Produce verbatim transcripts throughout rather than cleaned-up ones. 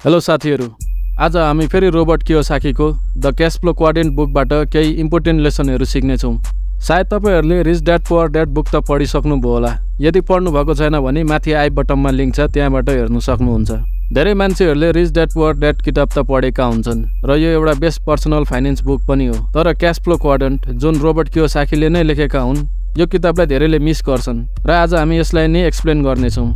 Hello साथीहरु, आज हामी फेरि रोबर्ट कियोसाकीको द क्याशफ्लो क्वाड्रेन्ट बुकबाट केही इम्पोर्टेन्ट लेसनहरु सिक्ने छौं। सायद तपाईहरुले rich dad poor dad book त पढिसक्नुभयो होला। यदि पढ्नु भएको छैन भने माथि आई बटनमा लिंक छ, त्यहाँबाट हेर्न सक्नुहुन्छ। धेरै मान्छेहरुले रिच ड्याड पुअर ड्याड किताब त पढेका हुन्छन् र यो एउटा बेस्ट पर्सनल फाइनान्स बुक पनि हो। तर क्याशफ्लो क्वाड्रेन्ट जुन रोबर्ट कियोसाकीले नै लेखेका हुन्, यो किताबलाई धेरैले मिस गर्छन् र आज हामी यसलाई नै एक्सप्लेन गर्ने छौं।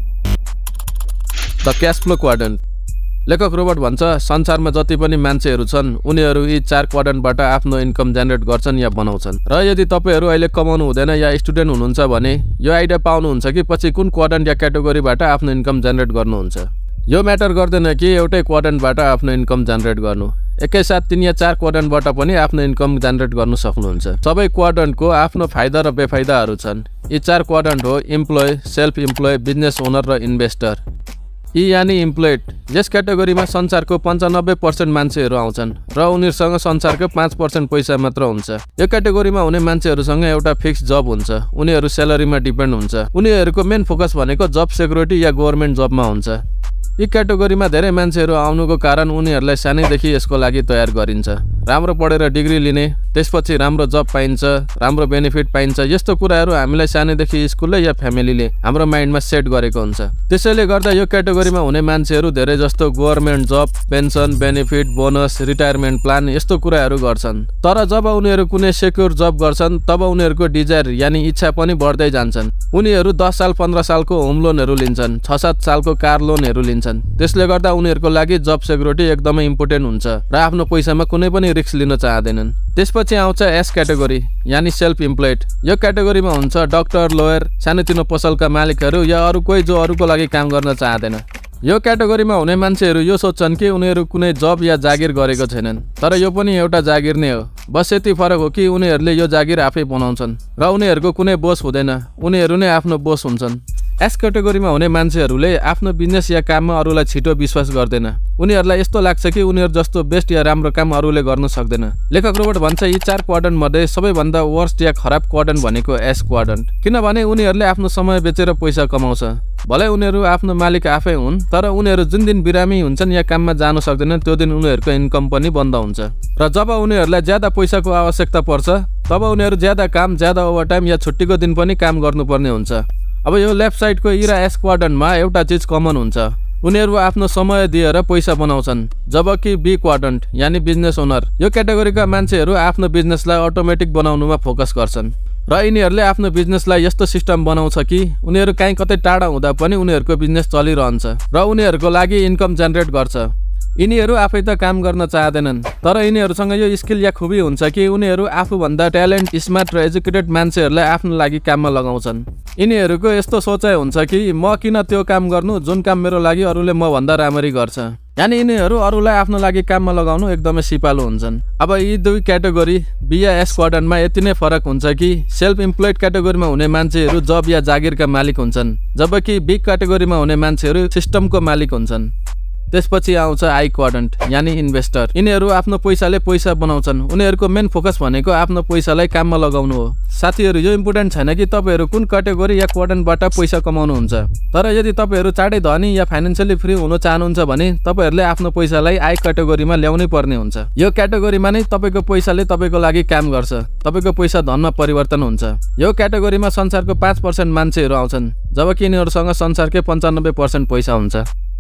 The cashflow quadrant. लेखक रोबर्ट भन्छ, संसारमा जति पनि मान्छेहरू छन् उनीहरू यी चार क्वाड्रेन्टबाट आफ्नो इन्कम जेनेरेट गर्छन् या बनाउँछन्। र यदि तपाईहरु अहिले कमाउनु हुँदैन या स्टुडेन्ट हुनुहुन्छ भने यो आइडिया पाउनुहुन्छ कि पछि कुन क्वाड्रेन्ट या क्याटेगोरीबाट आफ्नो इन्कम जेनेरेट गर्नुहुन्छ। यो म्याटर गर्दैन कि एउटै क्वाड्रेन्टबाट आफ्नो इन्कम जेनेरेट गर्नु, एकैसाथ तीन या चार क्वाड्रेन्टबाट पनि आफ्नो इन्कम जेनेरेट गर्न सक्नुहुन्छ। सबै क्वाड्रेन्टको आफ्नो फाइदा र बेफाइदाहरू छन्। यी चार क्वाड्रेन्ट हो employ, self employ, business owner र इन्भेस्टर। यी यानी इम्प्लोइड, यस क्याटेगोरीमा संसारको पन्चानब्बे पर्सेन्ट मान्छेहरू आउँछन् र उनीहरूसँग संसारको पाँच पर्सेन्ट पैसा मात्र हुन्छ। यो क्याटेगोरीमा हुने मान्छेहरूसँग एउटा फिक्स जब हुन्छ, उनीहरू स्यालेरीमा डिपेन्ड हुन्छ। उनीहरूको मेन फोकस भनेको जब सेक्युरिटी या गभर्नमेन्ट जबमा हुन्छ। यी क्याटेगोरीमा धेरै मान्छेहरू आउनुको कारण उनीहरूलाई सानैदेखि यसको लागि तयार गरिन्छ। राम्रो पढेर डिग्री लिने, त्यसपछि राम्रो जब पाइन्छ, राम्रो बेनिफिट पाइन्छ, यस्तो कुराहरू हामीलाई सानैदेखि स्कुलले या फ्यामिलीले हाम्रो माइन्डमा सेट गरेको हुन्छ। त्यसैले गर्दा यो क्याटेगोरीमा हुने मान्छेहरू धेरै जस्तो government job, pension, benefit, bonus, retirement plan यस्तो कुराहरू गर्छन्। तर जब उनीहरू कुनै सेक्युर जब गर्छन् तब उनीहरूको डिजायर यानी इच्छा पनि बढ्दै जान्छन्। उनीहरू दस साल पन्ध्र सालको होम लोनहरू लिन्छन्, छ सात सालको कार लोनहरू लिन्छन्। त्यसले गर्दा उनीहरूको लागि जब सेक्युरिटी एकदमै इम्पोर्टेन्ट हुन्छ र आफ्नो पैसामा कुनै पनि रिस्क लिन चाहदैनन्। त्यसपछि आउँछ एस क्याटेगोरी यानी सेल्फ इम्प्लोइड। यो क्याटेगोरीमा हुन्छ डाक्टर, लयर, सानोतिनो पसलका मालिकहरू या अरू कोही जो अरूको लागि काम गर्न चाहदैन। यो क्याटेगोरीमा हुने मान्छेहरू यो सोच्छन् कि उनीहरू कुनै जब या जागिर गरेको छैनन्, तर यो पनि एउटा जागिर नै हो। बस यति फरक हो कि उनीहरूले यो जागिर आफै बनाउँछन् र उनीहरूको कुनै बोस हुँदैन, उनीहरू नै आफ्नो बोस हुन्छन्। एस क्याटेगोरीमा हुने मान्छेहरूले आफ्नो बिजनेस या काममा अरूलाई छिटो विश्वास गर्दैन। उनीहरूलाई यस्तो लाग्छ कि उनीहरू जस्तो बेस्ट या राम्रो काम अरूले गर्न सक्दैन। लेखक रोबर्ट भन्छ, यी चार क्वाड्रेन्ट मध्ये सबैभन्दा वर्स्ट या खराब क्वाड्रेन्ट भनेको एस क्वाड्रेन्ट, किनभने उनीहरूले आफ्नो समय बेचेर पैसा कमाउँछ। भलै उनीहरू आफ्नो मालिक आफै हुन्, तर उनीहरू जुन दिन बिरामी हुन्छन् या काममा जान सक्दैनन् त्यो दिन उनीहरूको इन्कम पनि बन्द हुन्छ। र जब उनीहरूलाई ज्यादा पैसाको आवश्यकता पर्छ तब उनीहरू ज्यादा काम, ज्यादा ओभरटाइम या छुट्टीको दिन पनि काम गर्नुपर्ने हुन्छ। अब यो लेफ्ट साइडको इरा एस क्वाड्रेन्टमा एउटा चिज कमन हुन्छ, उनीहरू आफ्नो समय दिएर पैसा बनाउँछन्। जबकि बी क्वाड्रेन्ट यानी बिजनेस ओनर, यो क्याटेगोरीका मान्छेहरू आफ्नो बिजनेसलाई अटोमेटिक बनाउनुमा फोकस गर्छन् र यिनीहरूले आफ्नो बिजनेसलाई यस्तो सिस्टम बनाउँछ कि उनीहरू कहीँ कतै टाढा हुँदा पनि उनीहरूको बिजनेस चलिरहन्छ र उनीहरूको लागि इन्कम जेनेरेट गर्छ। यिनीहरू आफै त काम गर्न चाहदैनन्, तर यिनीहरूसँग यो स्किल या खुबी हुन्छ कि उनीहरू आफूभन्दा ट्यालेन्ट, स्मार्ट र एजुकेटेड मान्छेहरूलाई आफ्नो लागि काममा लगाउँछन्। यिनीहरूको यस्तो सोचाइ हुन्छ कि म किन त्यो काम गर्नु जुन काम मेरो लागि अरूले म भन्दा राम्ररी गर्छ। यानी यिनीहरू अरूलाई आफ्नो लागि काममा लगाउनु एकदमै सिपालु हुन्छन्। अब यी दुई क्याटेगोरी बी या एस क्वाड्रेन्टमा यति नै फरक हुन्छ कि सेल्फ इम्प्लोइड क्याटेगोरीमा हुने मान्छेहरू जब या जागिरका मालिक हुन्छन्, जबकि बी क्याटेगोरीमा हुने मान्छेहरू सिस्टमको मालिक हुन्छन्। त्यसपछि आउँछ आई क्वाड्रेन्ट यानी इन्भेस्टर। यिनीहरू आफ्नो पैसाले पैसा बनाउँछन्। उनीहरूको मेन फोकस भनेको आफ्नो पैसालाई काममा लगाउनु हो। साथीहरू, यो इम्पोर्टेन्ट छैन कि तपाईहरू कुन क्याटेगोरी या क्वाड्रेन्टबाट पैसा कमाउनुहुन्छ, तर यदि तपाईहरू चाँडै धनी या फाइनेन्सियली फ्री हुन चाहनुहुन्छ भने तपाईहरूले आफ्नो पैसालाई आई क्याटेगोरीमा ल्याउनै पर्ने हुन्छ। यो क्याटेगोरीमा नै तपाईँको पैसाले तपाईँको लागि काम गर्छ, तपाईँको पैसा धनमा परिवर्तन हुन्छ। यो क्याटेगोरीमा संसारको पाँच पर्सेन्ट मान्छेहरू आउँछन्, जबकि यिनीहरूसँग संसारकै पन्चानब्बे पर्सेन्ट पैसा हुन्छ।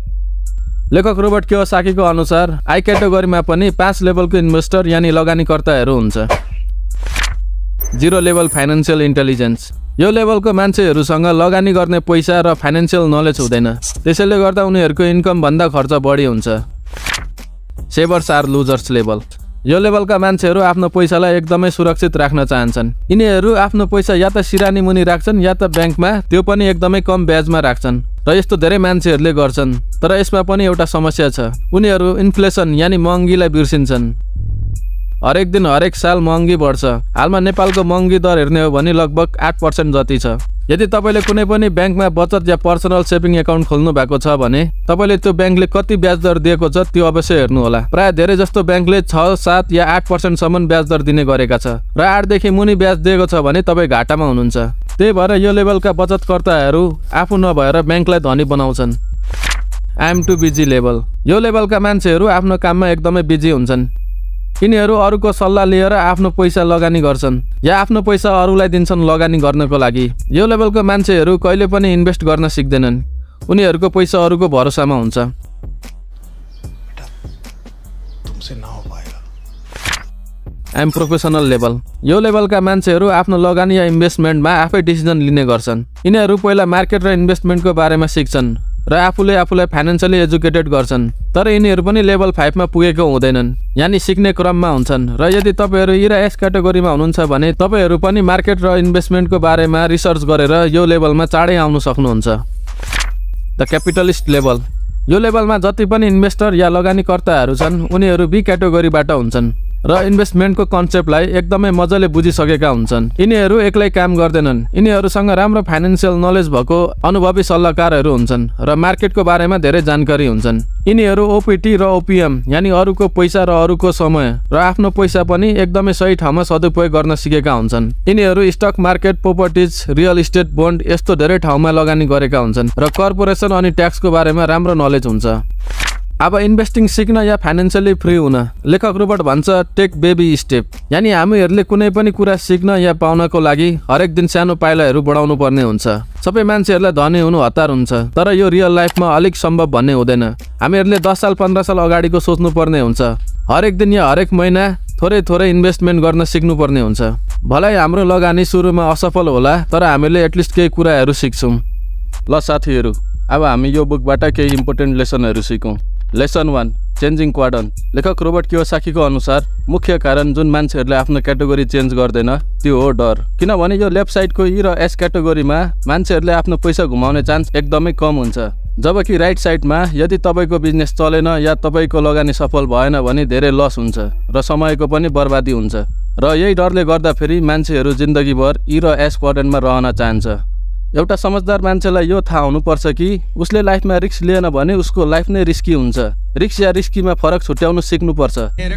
लेखक रोबर्ट कियोसाकीको अनुसार आई क्याटेगोरीमा पनि पाँच लेभलको इन्भेस्टर यानी लगानीकर्ताहरू हुन्छ। जिरो लेभल फाइनेन्सियल इन्टेलिजेन्स, यो लेभलको मान्छेहरूसँग लगानी गर्ने पैसा र फाइनेन्सियल नलेज हुँदैन, त्यसैले गर्दा उनीहरूको इन्कम भन्दा खर्च बढी हुन्छ। सेभर्स आर लुजर्स लेभल, यो लेभलका मान्छेहरू आफ्नो पैसालाई एकदमै सुरक्षित राख्न चाहन्छन्। यिनीहरू आफ्नो पैसा या त सिरानी मुनि राख्छन् या त ब्याङ्कमा, त्यो पनि एकदमै कम ब्याजमा राख्छन् र यस्तो धेरै मान्छेहरूले गर्छन्। तर यसमा पनि एउटा समस्या छ, उनीहरू इन्फ्लेसन यानी महँगीलाई बिर्सिन्छन्। हरेक दिन हरेक साल महँगी बढ्छ। हालमा नेपालको महँगी दर हेर्ने हो भने लगभग आठ पर्सेन्ट जति छ। यदि तपाईँले कुनै पनि ब्याङ्कमा बचत या पर्सनल सेभिङ एकाउन्ट खोल्नु भएको छ भने तपाईँले त्यो ब्याङ्कले कति ब्याज दर दिएको छ त्यो अवश्य हेर्नु होला। प्राय धेरै जस्तो ब्याङ्कले छ सात या आठ पर्सेन्ट सम्म ब्याज दर दिने गरेका छ र आठदेखि मुनि ब्याज दिएको छ भने तपाईँ घाटामा हुनुहुन्छ। त्यही भएर यो लेभलका बचतकर्ताहरू आफू नभएर ब्याङ्कलाई धनी बनाउँछन्। I am too busy level. यो लेभलका मान्छेहरू आफ्नो काममा एकदमै बिजी हुन्छन्। यिनीहरू अरूको सल्लाह लिएर आफ्नो पैसा लगानी गर्छन् या आफ्नो पैसा अरूलाई दिन्छन् लगानी गर्नको लागि। यो लेभलको मान्छेहरू कहिले पनि इन्भेस्ट गर्न सिक्दैनन्। उनीहरूको पैसा अरूको भरोसामा हुन्छ। I am professional level. यो लेभलका मान्छेहरू आफ्नो लगानी या इन्भेस्टमेन्टमा आफै डिसिजन लिने गर्छन्। यिनीहरू पहिला मार्केट र इन्भेस्टमेन्टको बारेमा सिक्छन् र आफूले आफूलाई फाइनेन्सियली एजुकेटेड गर्छन्। तर यिनीहरू पनि लेभल फाइभमा पुगेको हुँदैनन्, यानि सिक्ने क्रममा हुन्छन्। र यदि तपाईँहरू ई र एस क्याटेगोरीमा हुनुहुन्छ भने तपाईँहरू पनि मार्केट र इन्भेस्टमेन्टको बारेमा रिसर्च गरेर यो लेभलमा चाँडै आउन सक्नुहुन्छ। The capitalist level. यो लेभलमा जति पनि इन्भेस्टर या लगानीकर्ताहरू छन् उनीहरू बी क्याटेगोरीबाट हुन्छन् र इन्भेस्टमेन्टको कन्सेप्टलाई एकदमै मजाले बुझिसकेका हुन्छन्। यिनीहरू एक्लै काम गर्दैनन्। यिनीहरूसँग राम्रो फाइनेन्सियल नलेज भएको अनुभवी सल्लाहकारहरू हुन्छन् र मार्केटको बारेमा धेरै जानकारी हुन्छन्। यिनीहरू ओपिटी र ओपिएम यानि अरूको पैसा र अरूको समय र आफ्नो पैसा पनि एकदमै सही ठाउँमा सदुपयोग गर्न सिकेका हुन्छन्। यिनीहरू stock market, properties, real estate, bond यस्तो धेरै ठाउँमा लगानी गरेका हुन्छन् र कर्पोरेसन अनि ट्याक्सको बारेमा राम्रो नलेज हुन्छ। अब इन्भेस्टिङ सिक्न या फाइनेन्सियली फ्री हुन लेखक रोबर्ट भन्छ टेक बेबी स्टेप, यानि हामीहरूले कुनै पनि कुरा सिक्न या पाउनको लागि हरेक दिन सानो पाइलाहरू बढाउनु पर्ने हुन्छ। सबै मान्छेहरूलाई धनी हुनु हतार हुन्छ, तर यो रियल लाइफमा अलिक सम्भव भन्ने हुँदैन। हामीहरूले दस साल पन्ध्र साल अगाडिको सोच्नु पर्ने हुन्छ। हरेक दिन या हरेक महिना थोरै थोरै इन्भेस्टमेन्ट गर्न सिक्नुपर्ने हुन्छ। भलै हाम्रो लगानी सुरुमा असफल होला, तर हामीले एटलिस्ट केही कुराहरू सिक्छौँ। ल साथीहरू, अब हामी यो बुकबाट केही इम्पोर्टेन्ट लेसनहरू सिकौँ। Lesson one, changing quadrant. लेखक रोबर्ट कियोसाकीको अनुसार मुख्य कारण जुन मान्छेहरूले आफ्नो क्याटेगोरी चेन्ज गर्दैन त्यो हो डर। किनभने यो लेफ्ट साइडको ई र एस क्याटेगोरीमा मान्छेहरूले आफ्नो पैसा घुमाउने चान्स एकदमै कम हुन्छ, जबकि राइट साइडमा यदि तपाईँको बिजनेस चलेन या तपाईँको लगानी सफल भएन भने धेरै लस हुन्छ र समयको पनि बर्बादी हुन्छ। र यही डरले गर्दाखेरि मान्छेहरू जिन्दगीभर ई र एस क्वाड्रन्टमा रहन चाहन्छ। एउटा समझदार मान्छेलाई यो थाहा हुनुपर्छ कि उसले लाइफमा रिस्क लिएन भने उसको लाइफ नै रिस्की हुन्छ। रिस्क या रिस्कीमा फरक छुट्याउन सिक्नुपर्छ।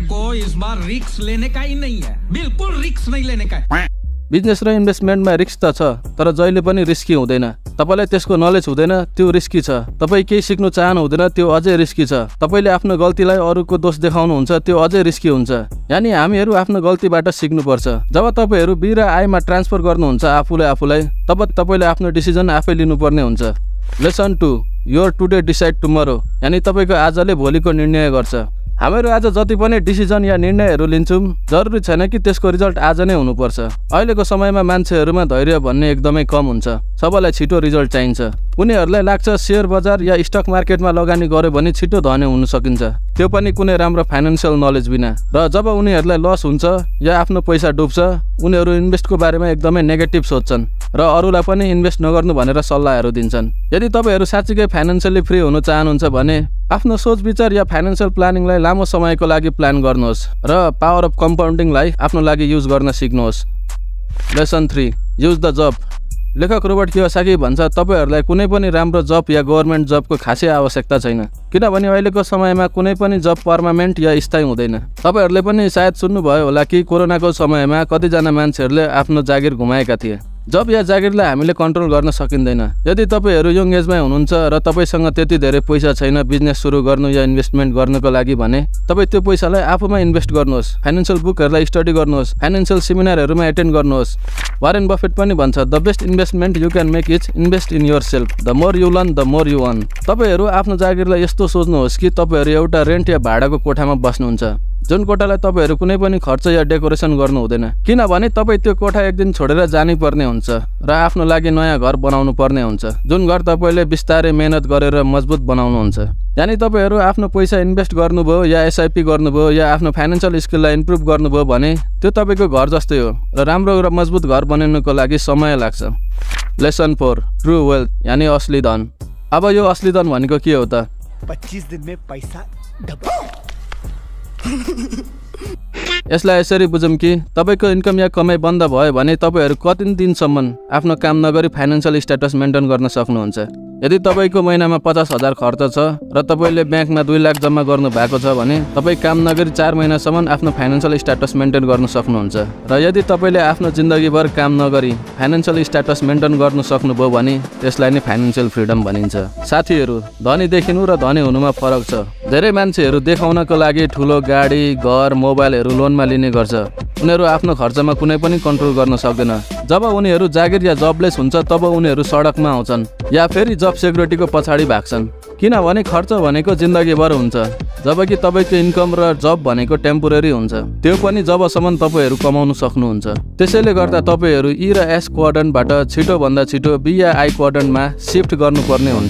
बिजनेस र इन्भेस्टमेन्टमा रिस्क त छ, तर जहिले पनि रिस्की हुँदैन। तपाईँलाई त्यसको नलेज हुँदैन त्यो रिस्की छ। तपाईँ केही सिक्नु चाहनु हुँदैन त्यो अझै रिस्की छ। तपाईँले आफ्नो गल्तीलाई अरूको दोष देखाउनुहुन्छ त्यो अझै रिस्की हुन्छ। यानि हामीहरू आफ्नो गल्तीबाट सिक्नुपर्छ। जब तपाईँहरू बी र आईमा ट्रान्सफर गर्नुहुन्छ आफूले आफूलाई, तब तपाईँले आफ्नो डिसिजन आफै लिनुपर्ने हुन्छ। Lesson two, your today decide tomorrow, यानि तपाईँको आजले भोलिको निर्णय गर्छ। हामीहरू आज जति पनि डिसिजन या निर्णयहरू लिन्छौँ जरुरी छैन कि त्यसको रिजल्ट आज नै हुनुपर्छ। अहिलेको समयमा मान्छेहरूमा धैर्य भन्ने एकदमै कम हुन्छ। सबैलाई छिटो रिजल्ट चाहिन्छ। उनीहरूलाई लाग्छ सेयर बजार या स्टक मार्केटमा लगानी गर्यो भने छिटो धनी हुन सकिन्छ, त्यो पनि कुनै राम्रो फाइनेन्सियल नलेज बिना। र जब उनीहरूलाई लस हुन्छ या आफ्नो पैसा डुब्छ उनीहरू इन्भेस्टको बारेमा एकदमै नेगेटिभ सोच्छन् र अरूलाई पनि इन्भेस्ट नगर्नु भनेर सल्लाहहरू दिन्छन्। यदि तपाईँहरू साँच्चीकै फाइनेन्सियली फ्री हुन चाहनुहुन्छ भने आफ्नो सोच विचार या फाइनेन्सियल प्लानिङलाई लामो समयको लागि प्लान गर्नुहोस् र पावर अफ कम्पाउन्डिङलाई आफ्नो लागि युज गर्न सिक्नुहोस्। Lesson three, use the job. लेखक रोबर्ट कियोसाकी भन्छ तपाईँहरूलाई कुनै पनि राम्रो जब या गभर्मेन्ट जबको खासै आवश्यकता छैन, किनभने अहिलेको समयमा कुनै पनि जब पर्मानेन्ट या स्थायी हुँदैन। तपाईँहरूले पनि सायद सुन्नुभयो होला कि कोरोनाको समयमा कतिजना मान्छेहरूले आफ्नो जागिर गुमाएका थिए। जब या जागिरलाई हामीले कन्ट्रोल गर्न सकिँदैन। यदि तपाईँहरू यङ एजमै हुनुहुन्छ र तपाईँसँग त्यति धेरै पैसा छैन बिजनेस सुरु गर्नु या इन्भेस्टमेन्ट गर्नको लागि भने तपाईँ त्यो पैसालाई आफूमा इन्भेस्ट गर्नुहोस्। फाइनेन्सियल बुकहरूलाई स्टडी गर्नुहोस्, फाइनेन्सियल सेमिनारहरूमा एटेन्ड गर्नुहोस्। वारेन बफेट पनि भन्छ the best investment you can make is invest in yourself, the more you learn the more you earn. तपाईँहरू आफ्नो जागिरलाई यस्तो सोच्नुहोस् कि तपाईँहरू एउटा रेन्ट या भाडाको कोठामा बस्नुहुन्छ, जुन कोठालाई तपाईँहरू कुनै पनि खर्च या डेकोरेसन गर्नु हुँदैन, किनभने तपाईँ त्यो कोठा एक दिन छोडेर जानै पर्ने हुन्छ र आफ्नो लागि नयाँ घर बनाउनु पर्ने हुन्छ, जुन घर तपाईँले बिस्तारै मेहनत गरेर मजबुत बनाउनुहुन्छ। यानि तपाईँहरू आफ्नो पैसा इन्भेस्ट गर्नुभयो या एसआइपी गर्नुभयो या आफ्नो फाइनेन्सियल स्किललाई इम्प्रुभ गर्नुभयो भने त्यो तपाईँको घर जस्तै हो र राम्रो र मजबुत घर बनाउनको लागि समय लाग्छ। लेसन फोर, ट्रु वेल्थ, यानि असली धन। अब यो असली धन भनेको के हो त? पच्चीस दिन में पैसा डबल। यसलाई यसरी बुझौँ कि तपाईँको इन्कम या कमाइ बन्द भयो भने तपाईँहरू कति दिनसम्म आफ्नो काम नगरी फाइनेन्सियल स्ट्याटस मेन्टेन गर्न सक्नुहुन्छ। यदि तपाईँको महिनामा पचास हजार खर्च छ र तपाईँले ब्याङ्कमा दुई लाख जम्मा गर्नु भएको छ भने तपाईँ काम नगरी चार महिनासम्म आफ्नो फाइनेन्सियल स्ट्याटस मेन्टेन गर्न सक्नुहुन्छ। र यदि तपाईँले आफ्नो जिन्दगीभर काम नगरी फाइनेन्सियल स्ट्याटस मेन्टेन गर्न सक्नुभयो भने त्यसलाई नै फाइनेन्सियल फ्रिडम भनिन्छ। साथीहरू, धनी देखिनु र धनी हुनुमा फरक छ। धेरै मान्छेहरू देखाउनको लागि ठुलो गाडी, घर, मोबाइलहरू लोनमा लिने गर्छ। उनीहरू आफ्नो खर्चमा कुनै पनि कन्ट्रोल गर्न सक्दैन। जब उनीहरू जागिर या जबलेस हुन्छ तब उनीहरू सडकमा आउँछन् या फेरि जब सेक्युरिटीको पछाडि भाग्छन्, किनभने खर्च भनेको जिन्दगीभर हुन्छ, जबकि तपाईँको इन्कम र जब भनेको टेम्पोरेरी हुन्छ, त्यो पनि जबसम्म तपाईँहरू कमाउन सक्नुहुन्छ। त्यसैले गर्दा तपाईँहरू ई र एस क्वाड्रन्टबाट छिटोभन्दा छिटो बी या आई क्वाड्रन्टमा सिफ्ट गर्नुपर्ने हुन्छ।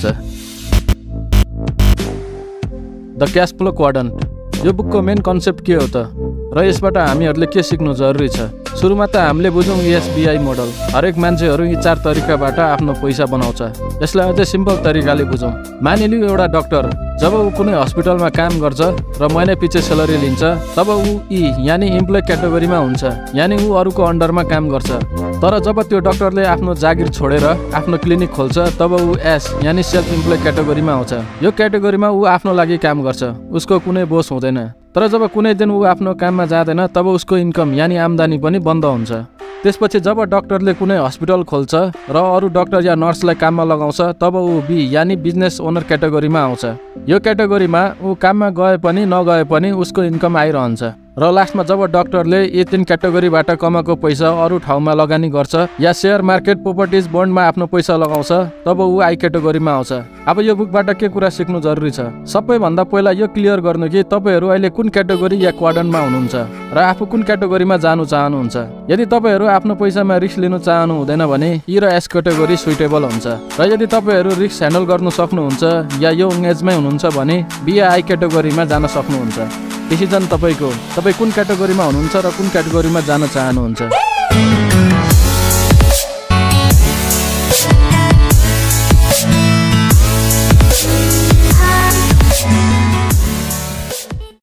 The cash flow quadrant. यो बुकको मेन कन्सेप्ट के हो त र यसबाट हामीहरूले के सिक्नु जरुरी छ? सुरुमा त हामीले बुझौँ एसबी मोडल। हरेक मान्छेहरू यी चार तरिकाबाट आफ्नो पैसा बनाउँछ। यसलाई अझै सिम्पल तरिकाले बुझौँ। मानिलिउँ एउटा डाक्टर जब ऊ कुनै हस्पिटलमा काम गर्छ र महिना पछि सेलरी लिन्छ तब ऊ ई यानि इम्प्लोइ क्याटेगोरीमा हुन्छ, यानि ऊ अरूको अन्डरमा काम गर्छ। तर जब त्यो डाक्टरले आफ्नो जागिर छोडेर आफ्नो क्लिनिक खोल्छ तब ऊ एस यानि सेल्फ इम्प्लोइ क्याटेगोरीमा आउँछ। यो क्याटेगोरीमा ऊ आफ्नो लागि काम गर्छ, उसको कुनै बोस हुँदैन। तर जब कुनै दिन ऊ आफ्नो काममा जाँदैन तब उसको इन्कम यानि आम्दानी पनि बन्द हुन्छ। त्यसपछि जब डाक्टरले कुनै हस्पिटल खोल्छ र अरू डाक्टर या नर्सलाई काममा लगाउँछ तब ऊ बी यानि बिजनेस ओनर क्याटेगोरीमा आउँछ। यो क्याटेगोरीमा ऊ काममा गए पनि नगए पनि उसको इन्कम आइरहन्छ। र लास्टमा जब डाक्टरले यी तीन क्याटेगोरीबाट कमाएको पैसा अरू ठाउँमा लगानी गर्छ या सेयर मार्केट, प्रोपर्टिज, बन्डमा आफ्नो पैसा लगाउँछ तब ऊ आई क्याटेगोरीमा आउँछ। अब यो बुकबाट के कुरा सिक्नु जरुरी छ? सबैभन्दा पहिला यो क्लियर गर्नु कि तपाईँहरू अहिले कुन क्याटेगोरी या क्वाड्रन्टमा हुनुहुन्छ र आफू कुन क्याटेगोरीमा जानु चाहनुहुन्छ। यदि तपाईँहरू आफ्नो पैसामा रिस्क लिनु चाहनु हुँदैन भने ई र एस क्याटेगोरी सुइटेबल हुन्छ। र यदि तपाईँहरू रिस्क ह्यान्डल गर्नु सक्नुहुन्छ या यो एजमै हुनुहुन्छ भने बी या आई क्याटेगोरीमा जान सक्नुहुन्छ। डिसिजन तपाईँको। तपाईँ कुन क्याटेगोरीमा हुनुहुन्छ र कुन क्याटेगोरीमा जान चाहनुहुन्छ।